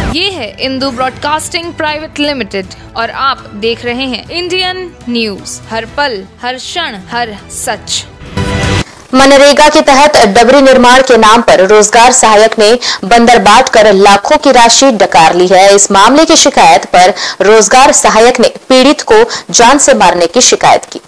ये है Indu broadcasting private limited और आप देख रहे हैं इंडियन न्यूज, हर पल, हर क्षण, हर सच। मनरेगा के तहत डबरी निर्माण के नाम पर रोजगार सहायक ने बंदर बांट कर लाखों की राशि डकार ली है। इस मामले की शिकायत पर रोजगार सहायक ने पीड़ित को जान से मारने की शिकायत की।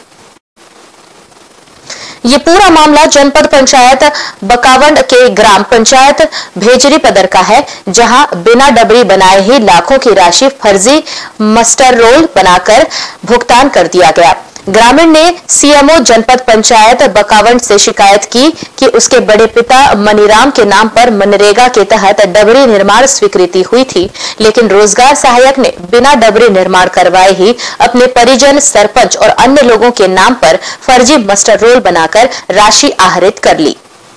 ये पूरा मामला जनपद पंचायत बकावंड के ग्राम पंचायत भेजरी पदर का है, जहां बिना डबरी बनाए ही लाखों की राशि फर्जी मस्टर रोल बनाकर भुगतान कर दिया गया। ग्रामीण ने सीएमओ जनपद पंचायत बकावंड से शिकायत की कि उसके बड़े पिता मनीराम के नाम पर मनरेगा के तहत डबरी निर्माण स्वीकृति हुई थी, लेकिन रोजगार सहायक ने बिना डबरी निर्माण करवाए ही अपने परिजन, सरपंच और अन्य लोगों के नाम पर फर्जी मस्टर रोल बनाकर राशि आहरित कर ली।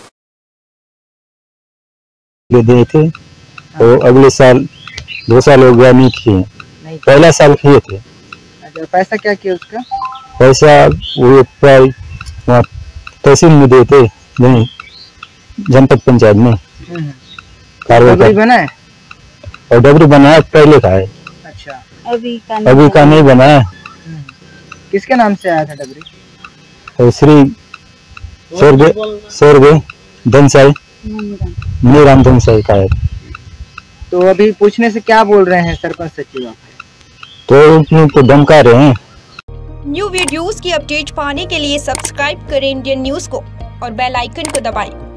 दिए थे तो अगले साल 2 साल हो गया नहीं किए, पहला साल किए थे। अच्छा, पैसा क्या किया उसका? पैसा वो तहसील में देते नहीं, जनपद पंचायत में डबरी बनाए और डबरी बनाया पहले का है। अच्छा, अभी का नहीं बनाया। किसके नाम से आया था डबरी? तो श्री स्वर्गीय धनसाई, मनीराम धनसाई का है। तो अभी पूछने से क्या बोल रहे हैं सरपंच सचिव? तो उनको धमका रहे हैं। न्यू वीडियोस की अपडेट पाने के लिए सब्सक्राइब करें इंडियन न्यूज को और बेल आइकन को दबाएं।